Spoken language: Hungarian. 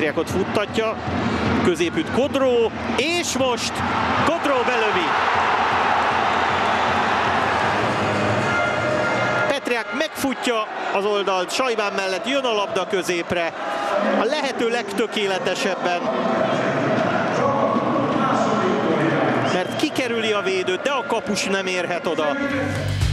Petriákot futtatja, középütt Kodró, és most Kodró belövi. Petriák megfutja az oldalt, Sajbán mellett jön a labda középre, a lehető legtökéletesebben, mert kikerüli a védőt, de a kapus nem érhet oda.